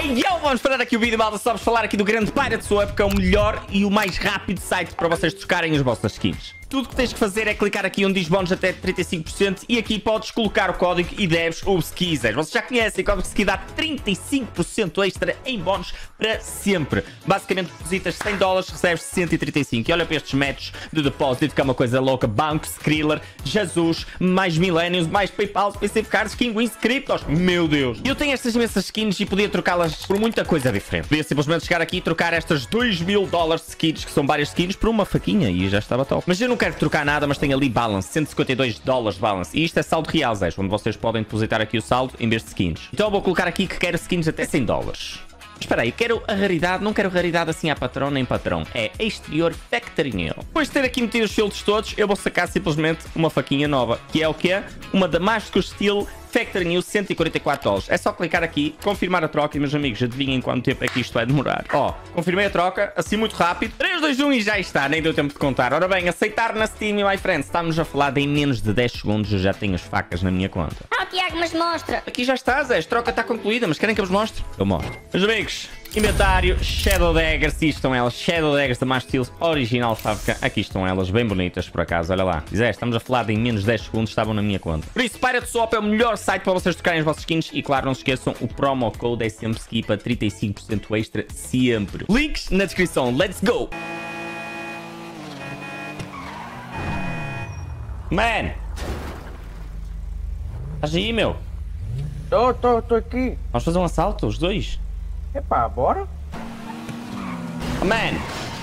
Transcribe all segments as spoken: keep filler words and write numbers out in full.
Hey, yo, vamos parar aqui o vídeo, malta. Só vamos falar aqui do grande Pirate Swap, que é o melhor e o mais rápido site para vocês trocarem as vossas skins. Tudo que tens que fazer é clicar aqui onde diz bónus até trinta e cinco por cento e aqui podes colocar o código e deves o se quiseres. Vocês já conhecem, o código ski dá trinta e cinco por cento extra em bónus para sempre. Basicamente, depositas cem dólares, recebes cento e trinta e cinco. E olha para estes métodos de depósito, que é uma coisa louca. Banco, Skriller, Jesus, mais Millenniums, mais Paypal, P C Cards, King Wins, Cryptos. Meu Deus. Eu tenho estas imensas skins e podia trocá-las por muita coisa diferente. Podia simplesmente chegar aqui e trocar estas dois mil dólares de skins, que são várias skins, por uma faquinha e já estava top. Mas eu não quero trocar nada, mas tenho ali balance, cento e cinquenta e dois dólares de balance. E isto é saldo real, Zé, onde vocês podem depositar aqui o saldo em vez de skins. Então eu vou colocar aqui que quero skins até cem dólares. Espera aí, quero a raridade, não quero raridade assim à patrão nem patrão. É exterior Factory New. Depois de ter aqui metido os filtros todos, eu vou sacar simplesmente uma faquinha nova, que é o quê? Uma Damascus Steel Factory New, cento e quarenta e quatro dólares. É só clicar aqui, confirmar a troca e, meus amigos, adivinhem quanto tempo é que isto vai demorar. Ó, confirmei a troca, assim muito rápido. três, dois, um e já está, nem deu tempo de contar. Ora bem, aceitar na Steam, my friends. Estamos a falar de em menos de dez segundos eu já tenho as facas na minha conta. Ah, Tiago, mas mostra. Aqui já está, Zé, a troca está concluída, mas querem que eu vos mostre? Eu mostro. Meus amigos, inventário, Shadow Daggers, aqui estão elas, Shadow Daggers da Master Steel, original fábrica, aqui estão elas, bem bonitas por acaso, olha lá. Zé, estamos a falar de em menos de dez segundos, estavam na minha conta. Por isso, Pirate Swap é o melhor site para vocês trocarem as vossas skins e claro, não se esqueçam, o promo code é sempre ski para trinta e cinco por cento extra, sempre. Links na descrição, let's go! Man! Estás aí, meu? Tô, tô, tô aqui. Vamos fazer um assalto, os dois? Epá, bora? Oh, man!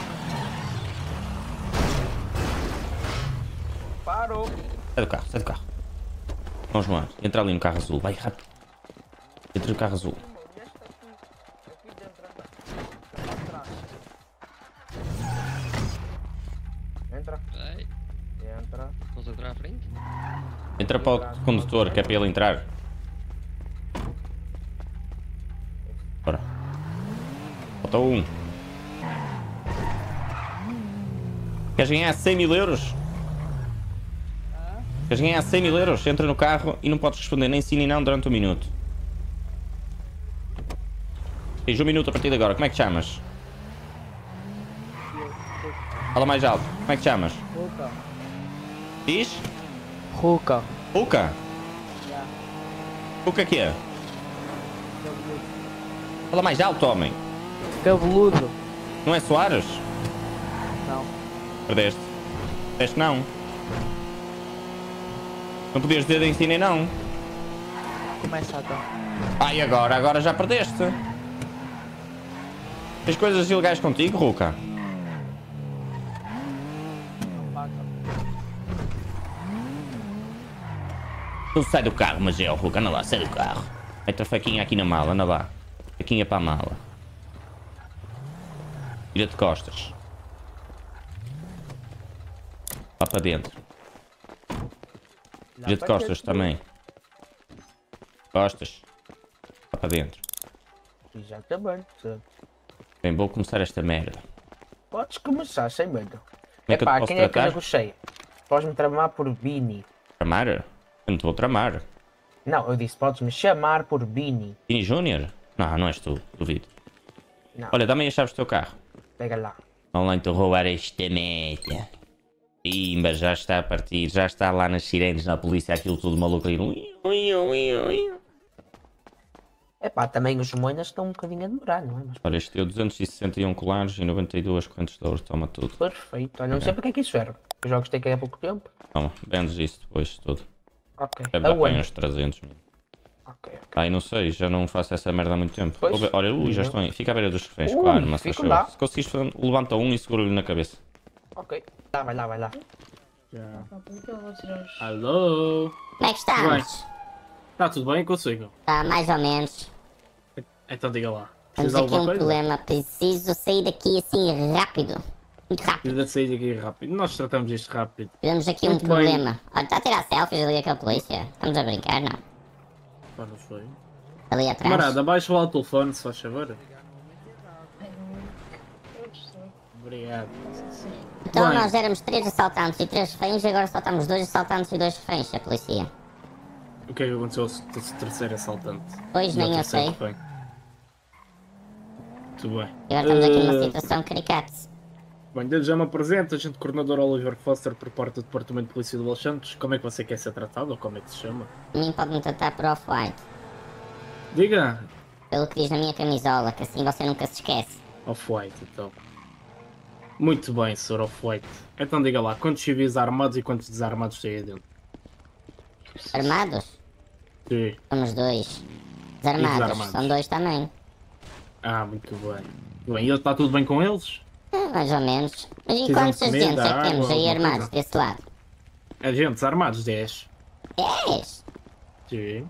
Parou. Sai do carro, sai do carro. Vamos lá, entra ali no carro azul, vai rápido. Entra no carro azul. Entra. Vai, Entra. vamos entrar à frente? Entra para o condutor, que é para ele entrar. Bora. Falta um. Queres ganhar cem mil euros? Queres ganhar cem mil euros? Entra no carro e não podes responder nem sim nem não durante um minuto. Tens um minuto a partir de agora. Como é que te chamas? Fala mais alto. Como é que te chamas? Ruka. Diz? Ruka. Ruka? Ruka que é? Fala mais alto, homem. Cabeludo. Não é Soares? Não. Perdeste. Perdeste não. Não podias dizer em si nem não. Começa então. Ai, agora, agora já perdeste. Tens coisas ilegais contigo, Ruka? Tu sai do carro, mas é o Ruka, anda lá, sai do carro. Mete a faquinha aqui na mala, anda lá. Faquinha para a mala. Vira de costas. Lá para dentro. Vira de costas também. Costas. Lá para dentro. Exatamente. Bem, vou começar esta merda. Podes começar sem medo. Como é que eu te Epá, posso quem é que eu tratar? negociei? Podes-me tramar por Bini. Tramar? Eu não te vou tramar. Não, eu disse podes-me chamar por Bini. Vini Júnior? Não, não és tu, duvido. Não, Olha, dá-me as chaves do teu carro. pega lá. Vão lá então roubar esta merda. Pimba, já está a partir, já está lá nas sirenes, na polícia, aquilo tudo maluco aí. Epá, também os moinas estão um bocadinho a demorar, não é? Mas Olha, este deu duzentos e sessenta e um colares e noventa e duas correntes de ouro, toma tudo. perfeito. Olha, não sei para que é que isso serve. Eu já gostei que é há pouco tempo. Toma, vendes isso depois tudo. Ok. Deve dar para aí Aonde? uns trezentos mil. Ok, ok. Ai, não sei, já não faço essa merda há muito tempo. Pois. Vou ver- Olha, ui, já estão aí. Fica à beira dos reféns, Ui, claro, mas fico faz lá. favor. Se conseguires, fazer- levanta um e segura-lhe na cabeça. Ok. Lá, vai lá, vai lá. Alô? Como é que estamos? Está tudo bem consigo? Tá, mais ou menos. Então diga lá. Temos Precisa de aqui um alguma coisa? problema. Preciso sair daqui assim rápido. Muito rápido. Precisa de sair daqui rápido. Nós tratamos isto rápido. Temos aqui um Muito bem. problema. Olha, está a tirar selfies ali aquela polícia. Estamos a brincar, não? Pá, não foi. Ali atrás. Camarada, baixa lá o telefone, se faz favor. Obrigado. Então Bem. nós éramos três assaltantes e três reféns e agora só estamos dois assaltantes e dois reféns, a polícia. O que é que aconteceu ao terceiro assaltante? Pois E ao nem eu terceiro sei. refém? Muito bem. E agora estamos aqui numa Eh, situação caricata. Bem, desde já me apresento, agente coordenador Oliver Foster por parte do Departamento de Polícia de Los Santos. Como é que você quer ser tratado ou como é que se chama? A mim pode-me tratar por off-white. Diga! Pelo que diz na minha camisola, que assim você nunca se esquece. Off-White, então. Muito bem, senhor Off-White. Então diga lá, quantos civis armados e quantos desarmados tem aí dentro? Armados? Sim. Somos dois. Desarmados? desarmados? São dois também. Ah, muito bem. Bem, e está tudo bem com eles? É, mais ou menos. Mas e Precisam quantos de comida, agentes é que temos água, aí alguma armados coisa? desse lado? Agentes armados, dez. Dez? Sim.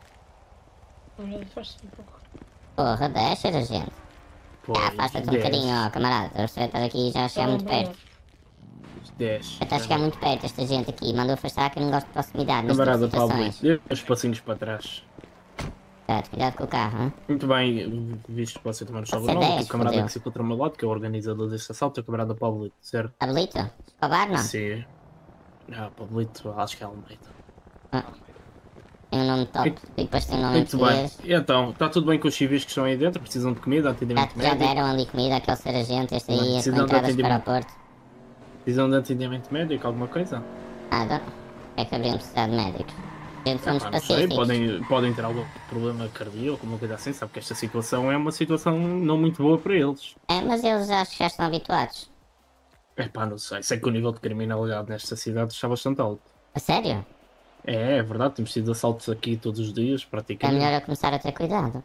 Porra, dez era gente. Pois, Ah, afasta-te um dez. bocadinho, ó, camarada. Você está aqui e já chega muito perto. dez. Já está a chegar muito perto esta gente aqui. Mandou afastar que eu não gosto de proximidade nestas Camarada Pablo, situações. dê os passinhos para trás. Cuidado, cuidado com o carro, hein? Muito bem, visto que você também não sabe o Você é nome, dez, o camarada fodeu. que se encontra ao meu lado, que é o organizador deste assalto, é o camarada Pablito, certo? Pablito? Escobar, não? Sim. Ah, Pablito, acho que é Almeida. Tem um nome top. E depois tem um nome em Muito bem. português. E então, está tudo bem com os civis que estão aí dentro? Precisam de comida, Já, atendimento já médico? deram ali comida àquele ser agente, este Não, aí, com precisam de entradas para o atendimento. aeroporto. Precisam de atendimento médico, alguma coisa? Nada. É que haveria necessidade de médicos. A gente somos Ah, não sei, pacíficos. podem, podem ter algum problema cardíaco, alguma coisa assim, sabe que esta situação é uma situação não muito boa para eles. É, mas eles acho que já estão habituados. É pá, não sei, sei que o nível de criminalidade nesta cidade está bastante alto. A sério? É, é verdade, temos tido assaltos aqui todos os dias, É praticamente. melhor eu começar a ter cuidado.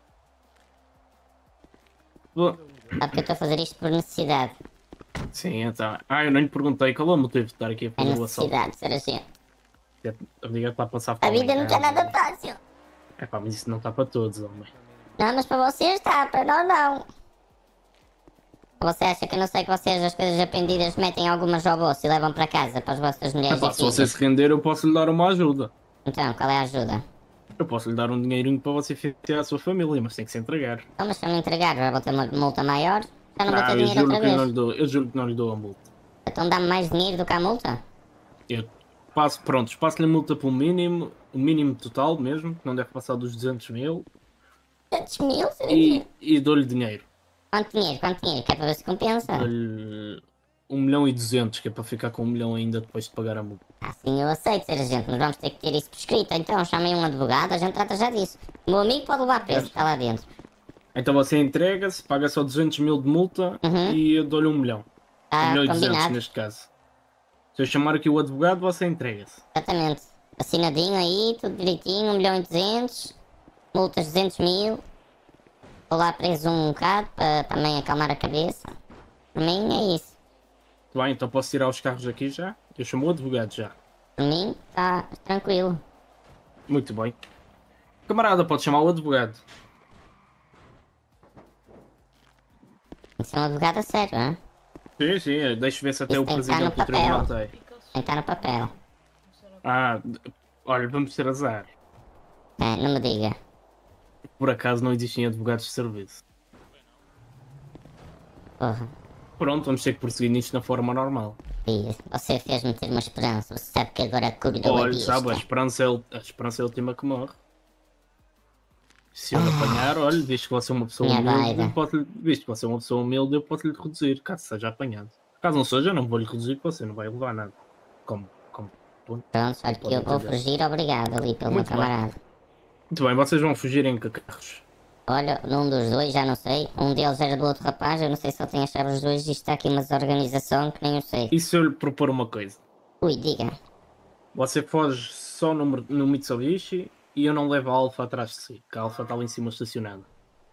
Bom, Sabe que eu estou a fazer isto por necessidade. sim, então. Ah, eu nem lhe perguntei qual é o motivo de estar aqui a É fazer o assalto. necessidade, ser agente. A vida está a passar A fome vida em não está casa. nada fácil. É pá, mas isso não está para todos, homem. Não, mas para vocês está, para nós não. Você acha que eu não sei que vocês as coisas aprendidas metem algumas ao bolso e levam para casa para as vossas É mulheres pá, e se você filhos? se render, eu posso lhe dar uma ajuda. Então, qual é a ajuda? Eu posso lhe dar um dinheirinho para você financiar a sua família, mas tem que se entregar. Então, mas se eu me entregar, já vou ter uma multa maior, já não vou Ah, ter eu dinheiro juro outra que eu não vez. lhe dou, eu juro que não lhe dou a multa. Então dá-me mais dinheiro do que a multa? Eu passo, pronto, passo-lhe a multa pelo mínimo, o mínimo total mesmo, que não deve passar dos duzentos mil, duzentos mil? e, e dou-lhe dinheiro. Quanto dinheiro? Quanto dinheiro? Que é para ver se compensa? Dou-lhe um milhão e duzentos, que é para ficar com um milhão ainda depois de pagar a multa. Ah, sim, eu aceito ser agente, mas vamos ter que ter isso por escrito. Então chamem um advogado, a gente trata já disso. O meu amigo pode levar preso, está lá dentro. Então você entrega-se, paga só duzentos mil de multa Uhum. e eu dou-lhe um milhão. Está um milhão e duzentos combinado. neste caso. Se eu chamar aqui o advogado, você entrega-se. Exatamente. Assinadinho aí, tudo direitinho, um milhão e duzentos. Multas duzentos mil. Vou lá preso um bocado para também acalmar a cabeça. Por mim é isso. Muito bem, então posso tirar os carros aqui já? Eu chamo o advogado já. Por mim está tranquilo. Muito bem. Camarada, pode chamar o advogado. Tem que ser um advogado a sério, hein? Sim, sim, deixa ver se até Isso o tem que estar presidente no do tribunal papel. tem. Tem que estar no papel. Ah, d- olha, vamos ter azar. É, não me diga. Por acaso não existem advogados de serviço. Porra. Pronto, vamos ter que prosseguir nisto na forma normal. Filho, você fez-me ter uma esperança. Você sabe que agora a cura é Olha, vista. sabe, a esperança, é, o- a esperança é a última que morre. Se eu lhe apanhar, olha, visto que você é uma pessoa Minha humilde, vaida. eu posso, visto que você é uma pessoa humilde, eu posso lhe reduzir, caso seja apanhado. Caso não seja, eu não vou lhe reduzir, que você não vai levar nada. Como, como, ponto. Pronto, olha que eu vou fugir, obrigado ali pelo meu Muito bem. camarada. Muito bem, vocês vão fugir em que carros? Olha, num dos dois, já não sei. Um deles era do outro rapaz, eu não sei se ele tem as chaves dos dois. Isto está aqui uma desorganização que nem eu sei. E se eu lhe propor uma coisa? Ui, diga. Você foge só no, mer- no Mitsubishi e eu não levo a Alfa atrás de si, que a Alfa está lá em cima estacionada.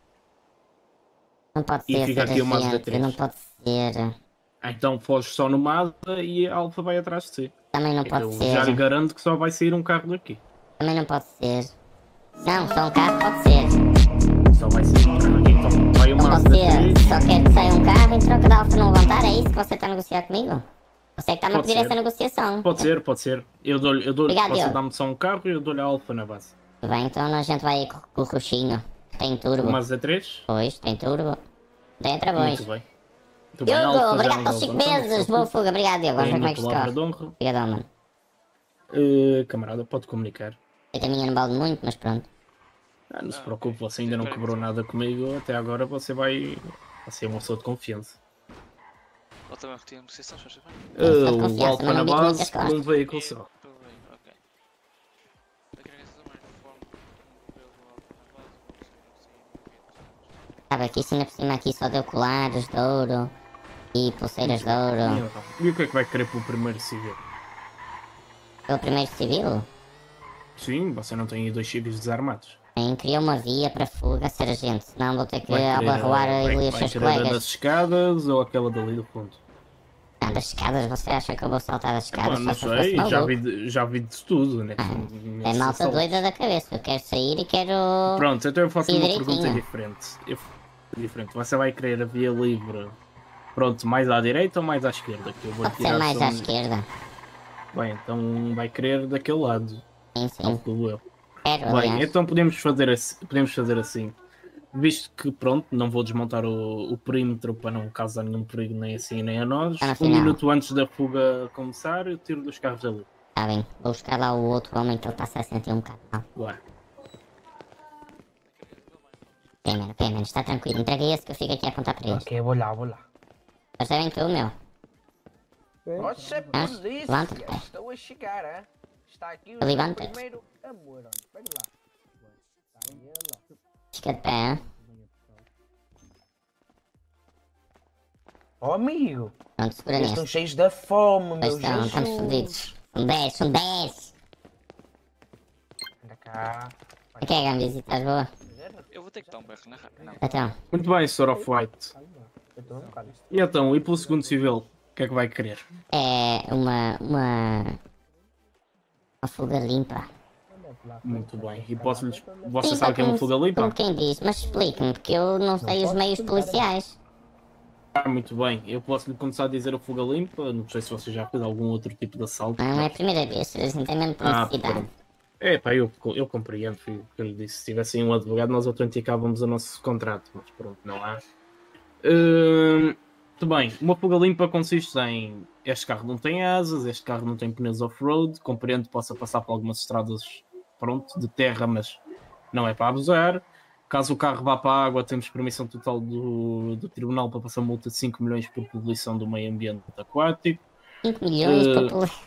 Não pode E ser, fica ser aqui o Mazda agente, três. não pode ser. Ah, então foge só no Mazda e a Alfa vai atrás de si. Também não Então, pode eu já lhe ser. garanto que só vai sair um carro daqui. Também não pode ser. Não, só um carro pode ser. Só vai sair um carro aqui. Então vai o Não Mazda pode ser. três. Só quer que saia um carro em troca da Alfa não levantar. É isso que você está a negociar comigo? Você é que está-me a Pode pedir ser. essa negociação. Pode ser, pode ser. Eu dou-lhe, eu dou-lhe, Obrigado, você Diogo. dá-me só um carro e eu dou-lhe a Alfa na base. Tudo bem, então a gente vai com, com o roxinho. Tem turbo. O Mazda três? Pois, tem turbo. Tem travões. Muito bem. Muito bem, a Diogo, Alfa já obrigado não pelos cinco levanta, não se meses. preocupe. Boa fuga, obrigado, Diogo. Vamos ver Tenho como é uma que isto palavra corre. de honra. Obrigadão, mano. Eh, camarada, pode comunicar. Eu também não balde muito, mas pronto. Ah, não se preocupe, você ainda não quebrou nada comigo. Até agora você vai, Você é uma pessoa de confiança. Ou também retira a negociação, já bem? Eu sou de Uh, o confiança, Alfa mas na não digo muitas base costas. com um veículo só. Tudo bem, ok. Eu quero que essa também informe o modelo do Alfa na base, vou conseguir Sabe, aqui sim, por cima aqui só deu colares de ouro e pulseiras de ouro. E o que é que vai querer para o primeiro civil? Pelo primeiro civil, Sim, você não tem aí dois civis desarmados. em criou uma via para fuga, sargento, senão vou ter que Vai querer, abarroar vai, ele e os vai seus querer a das colegas. escadas ou aquela dali do fundo? Ah, das escadas, você acha que eu vou saltar das Pá, escadas não só se eu fosse sei, já maluco? vi, de- já vi de tudo, né? É malta doida da cabeça, eu quero sair e quero... Pronto, então eu faço E uma direitinho. pergunta diferente. Eu faço diferente. Você vai querer a via livre, pronto, mais à direita ou mais à esquerda? Que eu vou Pode ser tirar mais só à um- esquerda. Bem, então vai querer daquele lado. Sim, sim. Calculo eu. Quero, Bem, aliás. então podemos fazer assim, podemos fazer assim. Visto que, pronto, não vou desmontar o, o perímetro para não causar nenhum perigo nem assim nem a nós. Ah, no Um final. minuto antes da fuga começar, eu tiro dos carros ali. Tá bem, vou buscar lá o outro homem que ele está-se a sentir um bocado mal. Ué. Ok, mano, ok, mano, está tranquilo. Entrega esse que eu fico aqui a contar para eles. Ok, vou lá, vou lá. Percebem tu, meu? Nossa, Mas, polícia! levanta-te, pai. Estou a chegar, hein? Está aqui o Levanta-te. meu primeiro amor, olha. Pega lá. Está aí, olha. Fica de pé, hein? Oh, amigo! Pronto, segura Eles estão neste. cheios da fome, Pois meu estão, estamos Jesus! fodidos. São dez, são dez! Anda cá. Ok, Gambis, estás boa? Eu vou ter que dar um berro na rádio. Não. Então, Muito bem, senhor Off-White. Eu estou um bocado. E então, e pelo segundo civil? O que é que vai querer? é uma... uma... uma fuga limpa. Muito bem. E posso-lhes. Você Sim, sabe só que é uma como- fuga Como limpa? quem diz, mas explique-me, porque eu não sei os meios policiais. Ah, muito bem. Eu posso-lhe começar a dizer a fuga limpa. Não sei se você já fez algum outro tipo de assalto. Não é a primeira vez, eles não têm mesmo Ah, necessidade. pronto. É, pá, eu, eu compreendo, filho, o que eu lhe disse. Se tivessem um advogado, nós autenticávamos o nosso contrato, mas pronto, não há. Hum, muito bem, uma fuga limpa consiste em este carro não tem asas, este carro não tem pneus off-road, compreendo que possa passar por algumas estradas, pronto, de terra, mas não é para abusar. Caso o carro vá para a água, temos permissão total do, do tribunal para passar multa de cinco milhões por poluição do meio ambiente aquático. cinco milhões Eh, para poluir.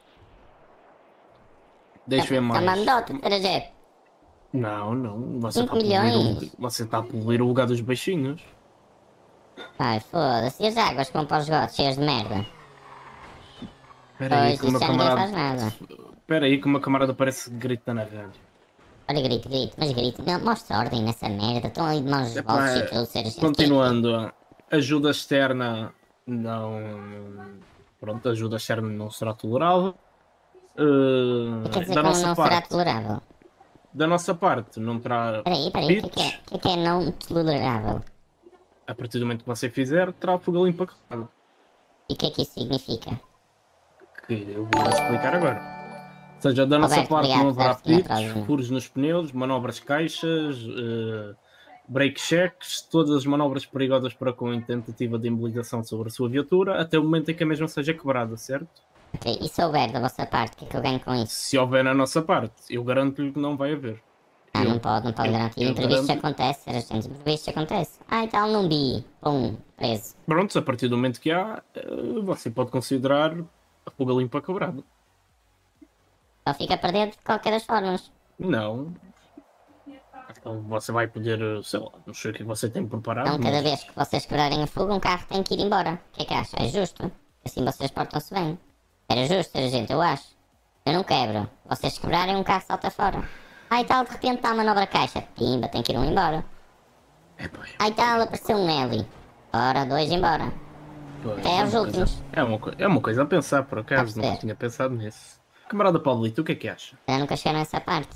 Deixa eu ver mais. Está mandota, trajeto. Não, não. Você Cinco está, a poluir milhões? o, você está a poluir o lugar dos baixinhos. Ai, foda-se. E as águas que vão para os esgotos cheias de merda? Espera aí Pois, que o meu isso já ninguém faz camarada. nada. Espera aí que o meu camarada parece que grita na rádio. Olha, grito, grito, mas grito. Não, mostra ordem nessa merda. Estão ali de mãos nos Epá, bolsos e tudo, sargento. Continuando, ajuda externa não. Pronto, ajuda externa não será tolerável. Uh, Quer dizer da que nossa não será parte, tolerável? da nossa parte, não terá. Peraí, peraí, o que é que é? Bits. O que é que é não tolerável? A partir do momento que você fizer, terá fuga limpa. E o que é que isso significa? Que eu vou explicar agora. Ou seja, da nossa Roberto, parte obrigado não por haverá dares tinha pedidos, atraso. furos nos pneus, manobras caixas, uh, break checks, todas as manobras perigosas para com a tentativa de imobilização sobre a sua viatura, até o momento em que a mesma seja quebrada, certo? Ok, e se houver da vossa parte, o que é que eu ganho com isso? Se houver na nossa parte, eu garanto-lhe que não vai haver. Ah, Eu- não pode, não pode eu- garantir. eu Imprevistos garanto- acontece, sargento. Imprevistos acontece. Ah, então não vi. Pum, preso. Pronto, a partir do momento que há, uh, você pode considerar a fuga limpa quebrada. Só fica a perder de qualquer das formas. Não. Então você vai poder, uh, sei lá, não sei o que você tem preparado. Então, cada mas- vez que vocês quebrarem a fuga, um carro tem que ir embora. O que é que acha? É justo? Assim vocês portam-se bem. Era justo, sargento, eu acho. Eu não quebro. Vocês quebrarem, um carro salta fora. Ai tal, de repente está a manobra caixa. Pimba, tem que ir um embora. Epá, Ai tal, apareceu um L. Ora, dois embora. pois, Até é aos uma últimos. coisa- É uma, co- é uma coisa a pensar, por acaso, Está a não perceber? tinha pensado nisso. Camarada Paulito, o que é que acha? Já nunca chegaram a essa parte.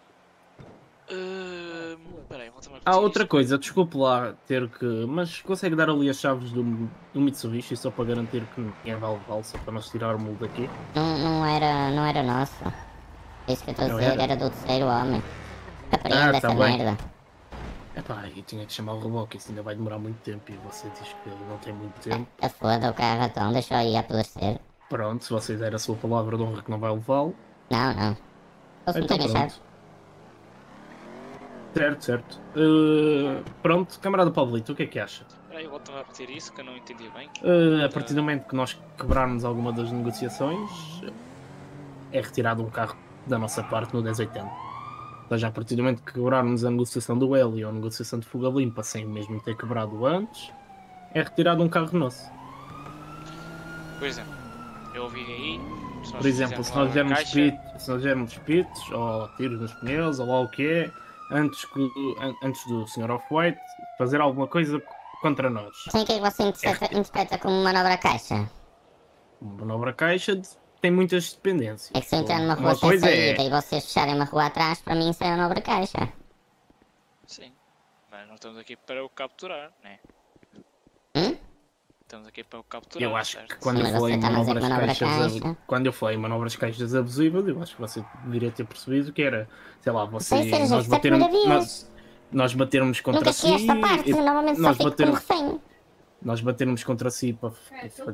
Hum, Peraí, volta-me a Há repetir outra isto. coisa, desculpe lá ter que. Mas consegue dar ali as chaves do, do Mitsubishi só para garantir que ninguém vai levá-lo, só para nós tirar o mulo daqui? Não, não era, não era nosso. É isso que eu estou a Não dizer, era? era do terceiro homem. Apreenda Ah, essa tá bem. merda. Epá, eu tinha que chamar o reboque, isso ainda vai demorar muito tempo e você diz que não tem muito tempo. A foda o carro então, deixa eu ir a apodrecer. Pronto, se você der a sua palavra de honra que não vai levá-lo. Não, não. Ou se não Então tenho pronto. chaves. Certo, certo. Uh, pronto, camarada Pablito, o que é que acha? Espera aí, volta-me a repetir isso que eu não entendi bem. Uh, a partir do momento que nós quebrarmos alguma das negociações, é retirado um carro da nossa parte no dez oitenta. Ou seja, a partir do momento que quebrarmos a negociação do Hélio ou a negociação de fuga limpa sem mesmo ter quebrado antes, é retirado um carro nosso. Por exemplo, eu ouvi aí. Se nós Por exemplo, fizermos se lá nós uma dermos caixa- pit, se nós dermos pitos, ou tiros nos pneus, ou lá o que é, antes, que, an- antes do senhor Off-White fazer alguma coisa contra nós. Então o que é que você interpreta, interpreta como manobra caixa? Uma manobra caixa de- tem muitas dependências. É que se eu entrar numa rua Uma sem coisa saída é. e vocês fecharem uma rua atrás, para mim isso é manobra caixa. Sim. Mas nós estamos aqui para o capturar, né? Hum? Estamos aqui para o capturar. Eu acho certo? que quando Sim, eu mas falei você em está a dizer que manobras manobra caixas, caixa. ab- quando eu falei em manobras caixas abusivas, eu acho que você deveria ter percebido que era, sei lá, você Sem ser nós gente, é a batermos, primeira nós, vez. nós batermos contra Nunca si, cheguei a esta parte, e- normalmente só nós fico como batermos, refém. nós batermos contra si para para-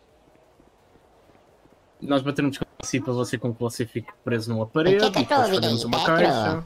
nós batermos contra si para você com que você fique preso numa parede que é que eu e depois estou a ouvir fazemos aí, uma Pedro? caixa.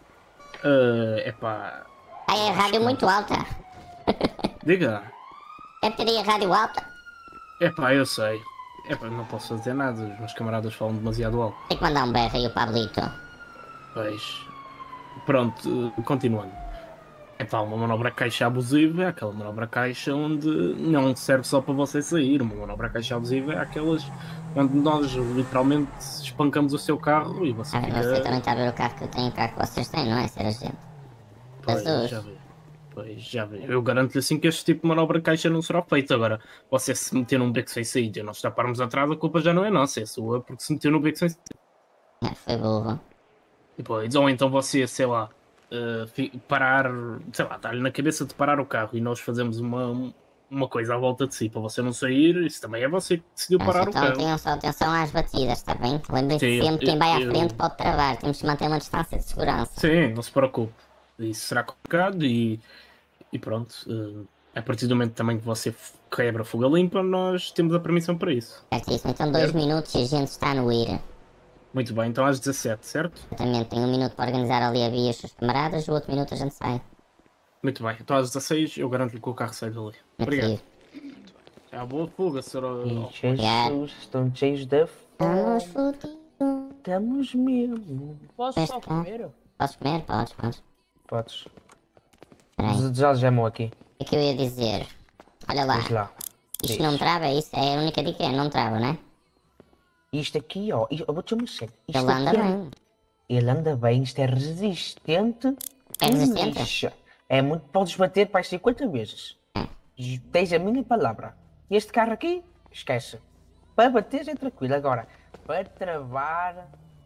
É epá, Aí a rádio muito alta. diga. Deve ter aí a rádio alta. Epá, eu sei. Epá, não posso fazer nada, os meus camaradas falam demasiado alto. Tem que mandar um berro aí o Pablito. Pois. Pronto, eh, continuando. Epá, uma manobra caixa abusiva é aquela manobra caixa onde não serve só para você sair. Uma manobra caixa abusiva é aquelas onde nós literalmente espancamos o seu carro e você Ah, fica. você também está a ver o carro que eu tenho, o carro que vocês têm, não é, ser agente? Pois, Jesus. já vi. Pois, já vi. Eu garanto-lhe assim que este tipo de manobra caixa não será feito. Agora, você se meter num beco sem saída e nós taparmos atrás, a culpa já não é nossa, é sua, porque se meteu no beco sem saída. É, foi burro. Depois, ou então você, sei lá, eh, fi- parar, sei lá, dar-lhe na cabeça de parar o carro e nós fazemos uma, uma coisa à volta de si para você não sair, isso também é você que decidiu Mas parar o então carro. tenham só atenção às batidas, está bem? Lembrem-se Sim, sempre, quem vai à eu- frente pode travar. Temos que manter uma distância de segurança. Sim, não se preocupe. Isso será complicado e, e pronto. eh, a partir do momento também que você f- quebra a fuga limpa, nós temos a permissão para isso. Certíssimo. Então dois Certo. minutos e a gente está no ir. Muito bem, então às dezassete, certo? Exatamente, tem um minuto para organizar ali a via e os seus camaradas, o outro minuto a gente sai. Muito bem, então às dezasseis eu garanto-lhe que o carro sai dali. Muito Obrigado. giro. É uma boa fuga, senhor. E Oh, Jesus, estão cheios de Estamos fome. fodidos. Estamos mesmo. Posso Este só cá. comer? Podes comer? Podes, podes. Podes. Espera aí. Já gemou aqui. O que eu ia dizer? Olha lá. Diz lá. Isto Diz. não trava, isso é a única dica, é não trava, não é? Isto aqui, ó. isto- Eu vou te mostrar. Isto Ele anda aqui é- bem. Ele anda bem, isto é resistente. É resistente? Lixa. É muito. Podes bater para as cinquenta vezes. É. Tens a minha palavra. Este carro aqui, esquece. Para bater é tranquilo. Agora, para travar,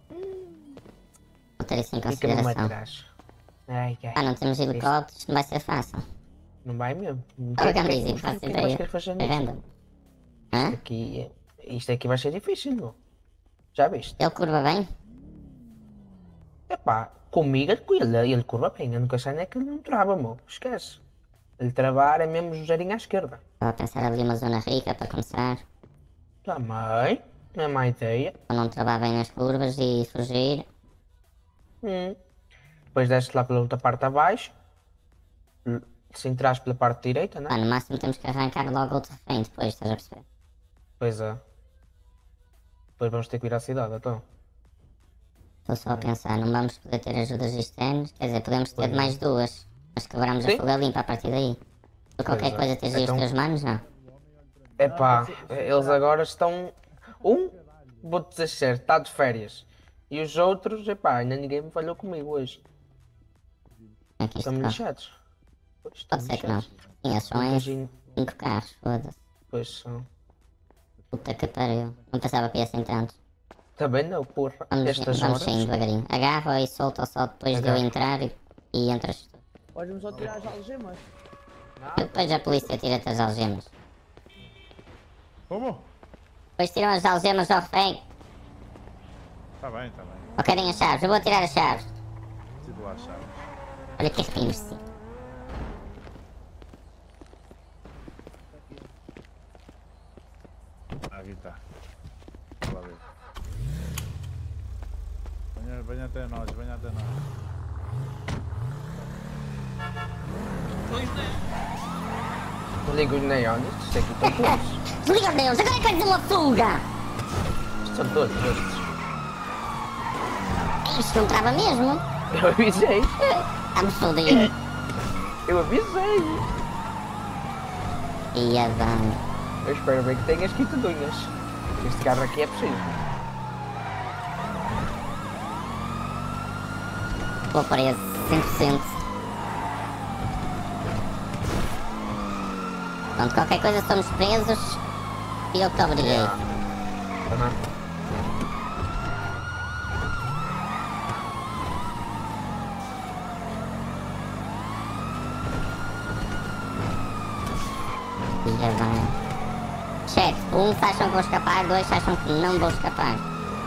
Vou ter isso em fica mesmo consideração. atrás. Ai, ai. Ah, não temos helicópteros, não vai ser fácil. Não vai mesmo. O Olha o que é que- Gambizi, o que faço é que vais ideia. querer fazer É nisso? random. Hã? Aqui, isto aqui vai ser difícil, meu. Já viste? Ele curva bem? Epá, comigo é tranquilo. Ele curva bem. Eu nunca sei nem que ele não trava, meu. Esquece. Ele travar é mesmo jogerinho à esquerda. Estava a pensar ali uma zona rica para começar. Também. Não é má ideia. Para não travar bem nas curvas e fugir. Hum. Depois desce lá pela outra parte abaixo. L- Se entras pela parte direita, né? Ah, no máximo temos que arrancar logo outro refém depois, estás a perceber? Pois é. Depois vamos ter que ir à cidade, então. Estou só a pensar, não vamos poder ter ajudas externas, quer dizer, podemos ter de mais duas. Mas quebramos a Sim. fuga limpa a partir daí. Se qualquer é. coisa tens aí Então- os teus manos, não? Epá, eles agora estão... Um, vou-te dizer certo, está de férias. E os outros, epá, ainda ninguém me falhou comigo hoje. Como é que isto Estão corre? lixados. Pois, estão Pode ser que não. lixados. Sim, eles são em Imagino. cinco carros, foda-se. Pois são. Puta que pariu. Não pensava que ia assim tanto. Também não, porra. Vamos, Estas vamos horas. saindo devagarinho. Agarra e solta só depois de eu Agarra. entrar e, e entras tu. Podes-me só tirar as algemas. Depois a polícia tira-te as algemas. Como? Depois tiram as algemas ao refém. Tá bem, tá bem. Ou querem as chaves? Eu vou tirar as chaves. Preciso lá as chaves. Olha que arrepios sim. Ah, aqui está. Vamos lá ver. Venha, venha até nós, venha até nós. Liga os neões, isto aqui estão todos. Desliga os neons, agora é que vai dizer uma fuga! Isto são todos estes. Isto não trava mesmo. Eu avisei. Está-me fodido. Eu avisei. Ia bem. Eu espero bem que tenhas quinto de unhas. Este carro aqui é preciso. Vou preso, cem por cento. Pronto, qualquer coisa somos presos e eu que te obriguei. Tá bem. Ia bem. Chefe, um se acham que vou escapar, dois se acham que não vou escapar.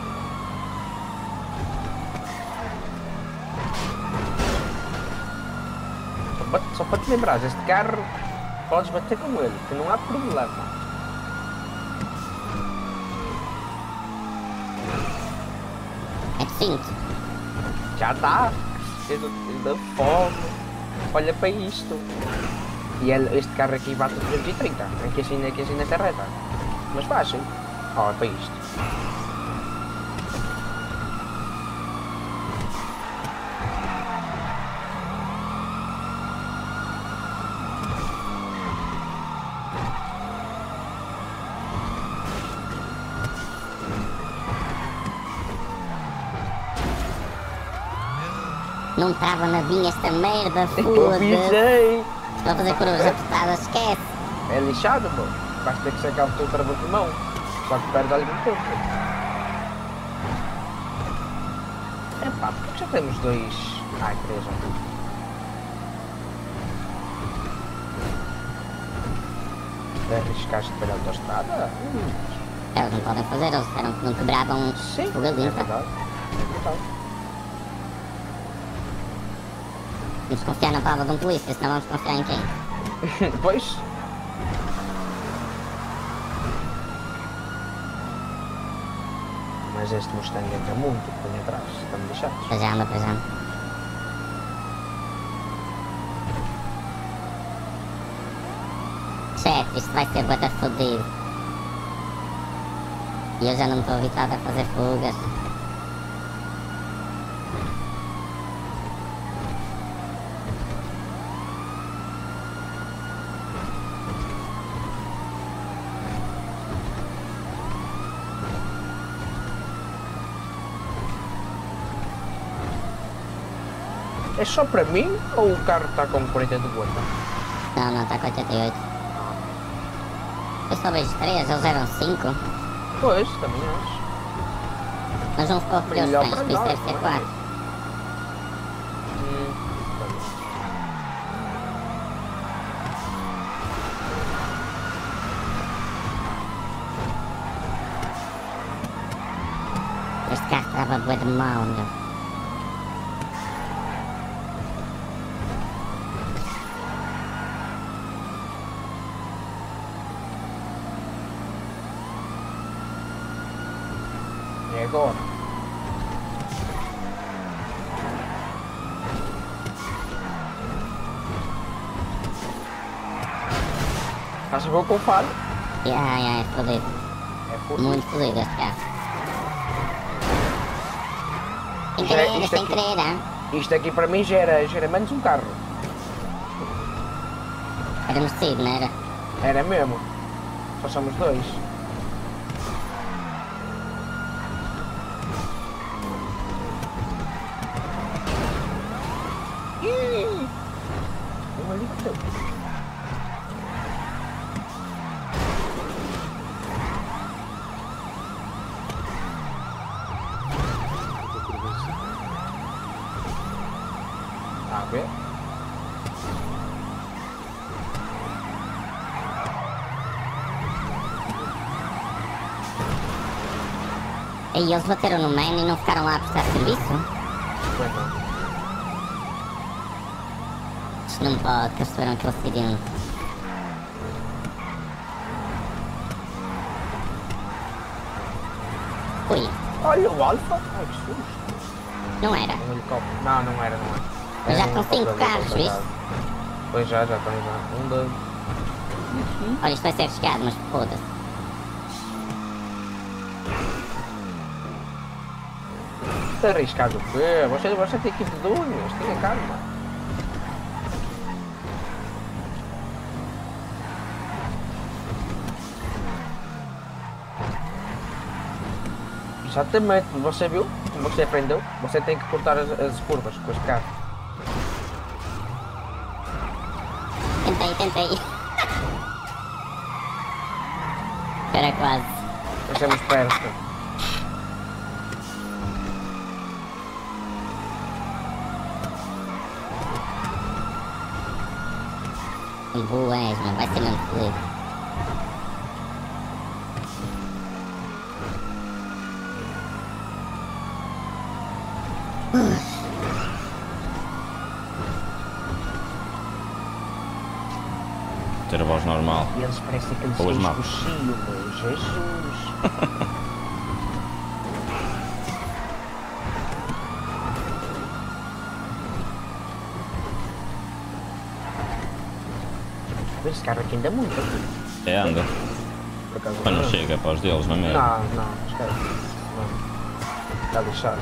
Só para, só para te lembrares, este carro podes bater com ele, que não há problema. É que sinto. Já está. Cheio de- da fome. Olha para isto. E ele- este carro aqui bate duzentos e trinta. Aqui assim, aqui assim nesta reta. Mas fácil. Olha para isto. Não trava nadinha esta merda, Eu foda-se. avisei. Estou a fazer curvas apertadas, esquece. É lixado, meu. Vais ter que sacar o teu travão de mão. Só que perde algum tempo. Epá, porque já temos dois. Ai, três já. Arriscaste pela autostrada? Hum, Eles não podem fazer, eles disseram que não quebravam sim, fuga é limpa. verdade. É verdade. Vamos confiar na palavra de um polícia, senão vamos confiar em quem? Pois. Mas este Mustang entra muito por atrás, estamos lixados. Pois já anda, pois já anda. Chefe, isto vai ser bué fodido. E eu já não estou habituado a fazer fugas. É só para mim ou o carro está com quarenta de gota? Não, não, está com oitenta e oito. Eu só vejo três, eles eram cinco. Pois, também acho. Mas um ficou preso Melhor tens, para por isso nós, deve ser não é? quatro. Hum, Este carro estava bué de mal, meu. é agora. Estás a ver com o faro? Ya, ya, é fodido. É força. Muito fodido este carro. Sem Isto é- querer, isto sem aqui- querer, hein? Isto aqui para mim gera, gera menos um carro. Era merecido, não era? Era mesmo. Só somos dois. Ih! Um ali que deu. A ver? E eles bateram no man e não ficaram lá a prestar serviço? Pois não. Isto não pode, que eles tiveram aquele acidente. Ui, Olha o Alfa! Ai que susto! não era. Um helicóptero. Não, não era, não era. Mas já É, estão cinco para- carros, para viste? casa. Pois já, já estão já. Um, dois. Olha, isto vai ser arriscado, mas foda-se. Está arriscado o quê? Você, você tem que ir de dunhos, tenha calma. Exatamente, você viu? Você aprendeu? Você tem que cortar as, as curvas com este carro. Tentei, tentei. Era quase. Deixamos perto. Boas, mano, vai ser mesmo feliz. Ter a voz normal. E eles parecem que eles Boas são mapas. meu Jesus. Esse carro aqui ainda é muito. É, anda. Por acaso. Mas não chega para os deles, não é mesmo? Não, não, esquece. Não. Está lixado.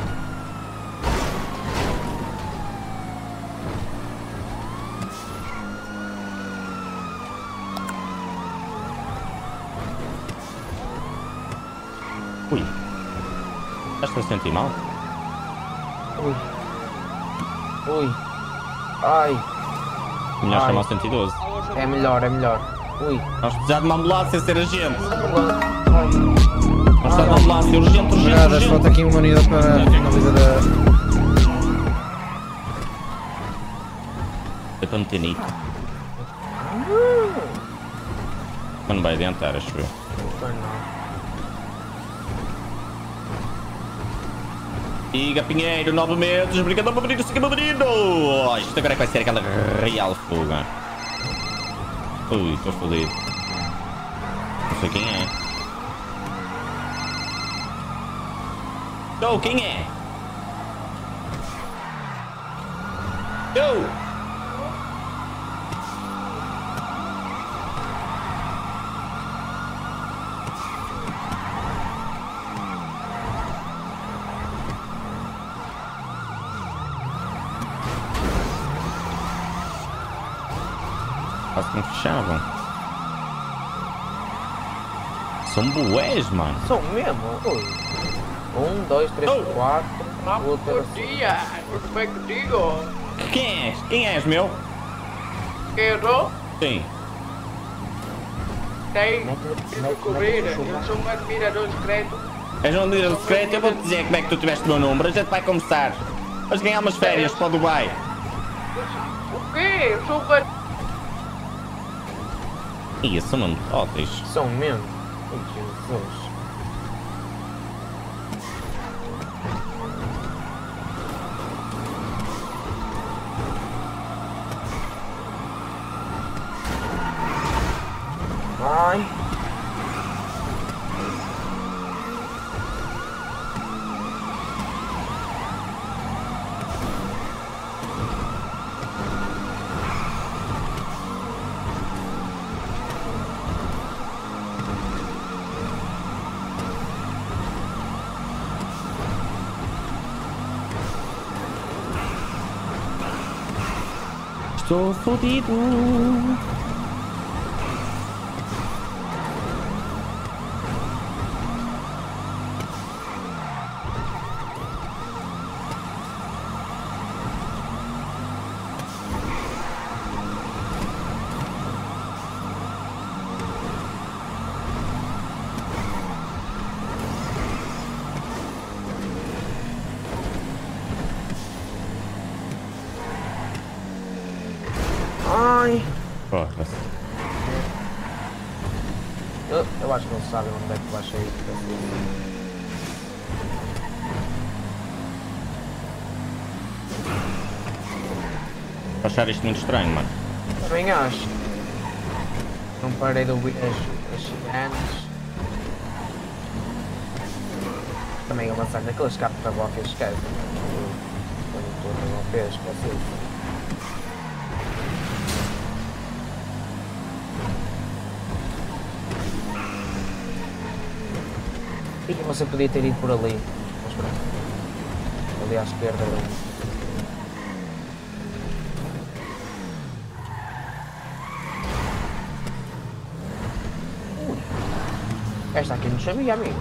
Ui. Estás-te a sentir mal? Ui. Ui. Ai. Melhor Ai. chamar o cento e doze. É melhor, é melhor. Ui. Nós precisamos de uma ambulância ser agente. Ai. Nós precisamos de uma ambulância urgente, urgente, Camarada, urgente. falta aqui uma unidade para finalizar a... É para meter nito. Mas não vai adiantar, acho eu. Pois não. Diga Pinheiro, nove meses, obrigado meu menino, siga meu menino! Oh, isto agora é que vai ser aquela real fuga. Ui, estou fodido. Não sei quem é. Então, quem é? Eu! Quase que me fechavam. São bués, mano. São mesmo? Ui. Um, dois, três, Oh. quatro. Outra. dia, tudo bem contigo? Quem és? Quem és, meu? Quero, Sim. tem Mete- que mete- cobrir. mete o Eu sou um admirador secreto. És um líder secreto, eu vou-te dizer como é que tu tiveste o meu número, a gente vai conversar. Vais ganhar umas férias para o Dubai. O quê? Eu sou um ad- Ih, são mesmo óteis. São mesmo? Ai, Jesus. Ai. Estou fodido. Ai. Foda-se. Eu, eu acho que não sabem onde é que vai sair. Vou achar isto muito estranho, mano. Também acho. Não parei de ouvir as, as sirenes. Também avançar naqueles carros da boca, esquece. Quando estou na boca, esquece isso. E você podia ter ido por ali. Mas pronto. Ali à esquerda era um. Ui. Esta aqui não sabia, amigo.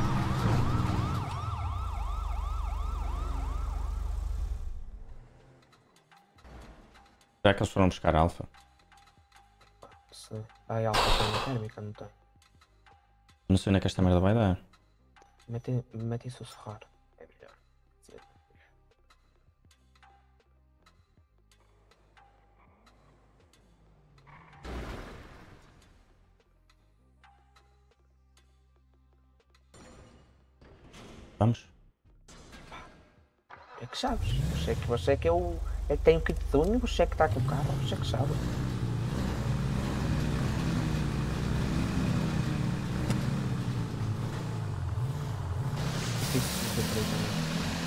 Será que eles foram buscar alfa? Se... Ai, alfa tem uma térmica, não tem. Não sei onde é que esta merda vai dar. Mete, mete isso a serrar. É melhor. Sim. Vamos? É que sabes. Você é que, você é que eu é que tenho que de túnel, você é que está com o carro, você é que sabe. Isso, isso, isso,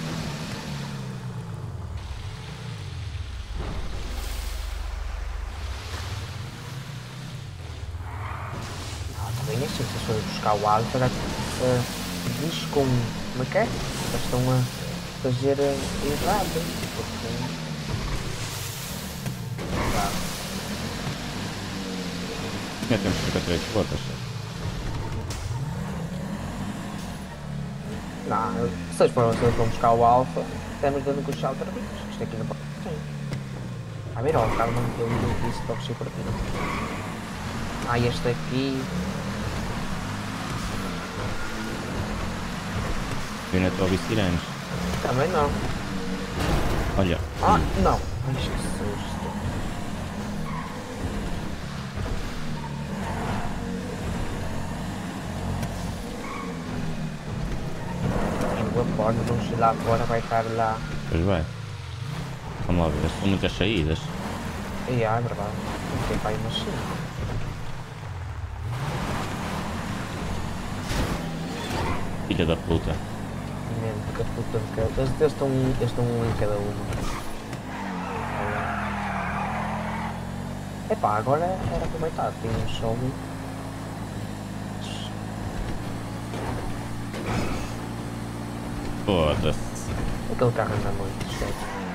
também é assim, se as pessoas buscar o alfa, uh, diz com. Como é que é? Eles estão a fazer uh, errado. Porque. Tá. Já temos cinquenta e três botas. Não, se eles foram, se eles vão buscar o alfa, temos dando com os saltarbicos. Isto aqui não pode ser. A ver, ó, o cara não deu um isso para por aqui. Ah, este aqui. Eu ainda estou a ouvir sirenes. Também não. Olha. Ah, não. Ai, que susto. A porta, vamos ir lá fora, vai estar lá. Pois vai. Vamos lá ver. São muitas saídas. E é verdade. Não tem pai mas sim. Filha da puta. Mesmo, que a puta de cada. Eles, eles, estão, eles estão um em cada uma. Epá, agora era aproveitar. Tinha um show. Foda-se. Aquele carro anda muito, esquece.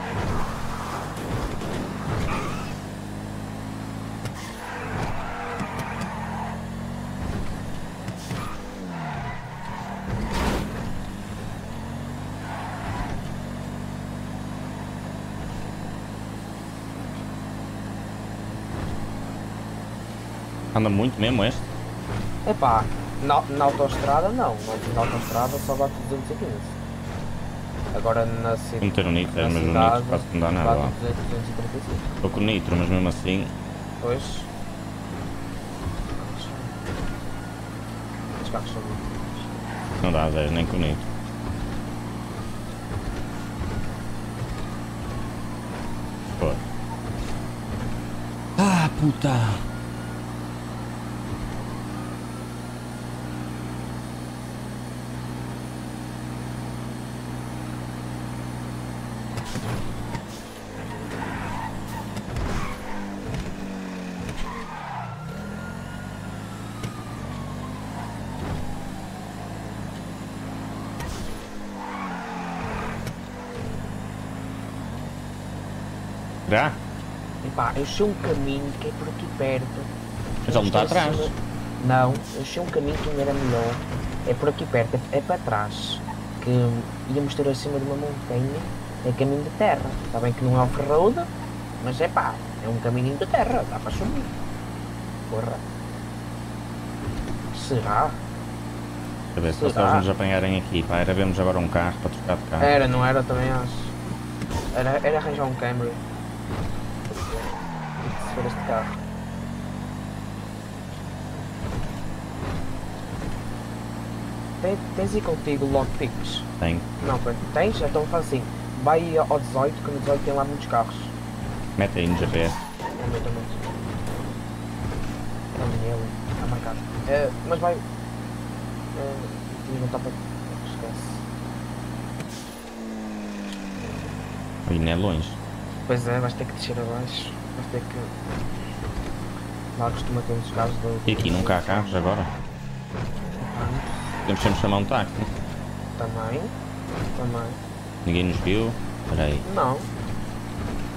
Anda muito mesmo este? Epá, na, na autostrada não. Na, na autostrada só bate duzentos e quinze. Agora na cidade. Meter o nitro, mas o nitro quase não dá nada lá. Estou com o nitro, mas mesmo assim. Pois. Os carros são muito. Não dá dez nem com o nitro. Pô. Ah, puta! Já? Epá, eu sei um caminho que é por aqui perto. Mas ele não está atrás. Não, eu sei um caminho que não era melhor. É por aqui perto, é, é para trás. Que íamos ter acima de uma montanha. É caminho de terra. Está bem que não é off-road, mas é pá, é um caminho de terra, dá para subir. Porra. Será? A ver se eles nos apanharem aqui, pá, era vermos agora um carro para trocar de carro. Era, não era também acho. Era, era arranjar um Camry. Se for este carro. Tens, tens aí contigo lockpicks? Tenho. Não, pera, tens? Então faz assim. Vai ao dezoito, que no dezoito tem lá muitos carros. Mete aí no G P S. É muito, é muito. É ele, está marcado. É, mas vai. É, não está para. Esquece. E não é longe. Pois é, vais ter que descer abaixo. Vais ter que. Lá costuma ter uns carros do. E aqui nunca há carros agora? podemos sempre chamar um táxi. Também. Também. Ninguém nos viu. Espera aí. Não.